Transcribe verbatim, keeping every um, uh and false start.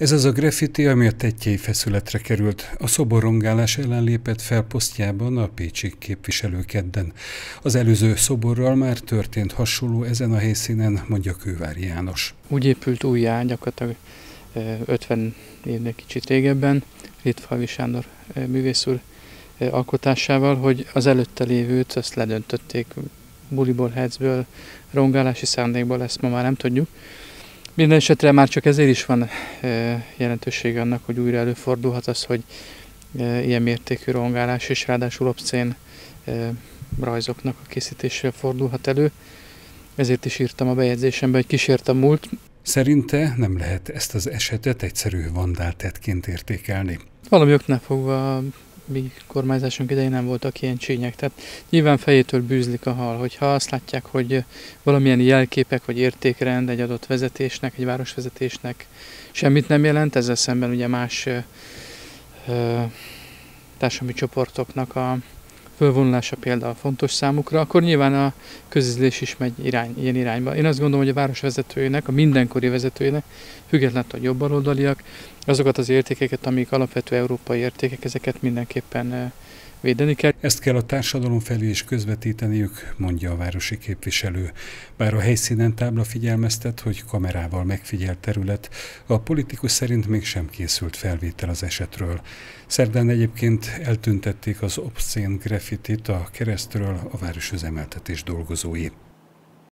Ez az a graffiti, ami a tettyei feszületre került. A szoborrongálás ellen lépett fel posztjában a pécsi képviselő kedden. Az előző szoborral már történt hasonló ezen a helyszínen, mondja Kővári János. Úgy épült újjá, gyakorlatilag ötven évnél kicsit régebben, Rittfalvi Sándor művész úr alkotásával, hogy az előtte lévőt azt ledöntötték buliból, hecből, rongálási szándékból, ezt ma már nem tudjuk. Minden esetre már csak ezért is van jelentősége annak, hogy újra előfordulhat az, hogy ilyen mértékű rongálás és ráadásul obszcén rajzoknak a készítésére fordulhat elő. Ezért is írtam a bejegyzésembe, hogy kísért a múlt. Szerinte nem lehet ezt az esetet egyszerű vandáltettként értékelni. Valami oknál fogva a mi kormányzásunk idején nem voltak ilyen csínyek. Tehát nyilván fejétől bűzlik a hal, hogyha azt látják, hogy valamilyen jelképek vagy értékrend egy adott vezetésnek, egy városvezetésnek semmit nem jelent, ezzel szemben ugye más ö, ö, társadalmi csoportoknak a fölvonulása például fontos számukra, akkor nyilván a közizlés is megy irány, ilyen irányba. Én azt gondolom, hogy a városvezetőjének, a mindenkori vezetőjének, függetlenül, hogy jobbaloldaliak, azokat az értékeket, amik alapvető európai értékek, ezeket mindenképpen védeni kell. Ezt kell a társadalom felé is közvetíteniük, mondja a városi képviselő. Bár a helyszínen tábla figyelmeztet, hogy kamerával megfigyelt terület, a politikus szerint mégsem készült felvétel az esetről. Szerdán egyébként eltüntették az obszcén graffitit a keresztről a városüzemeltetés dolgozói.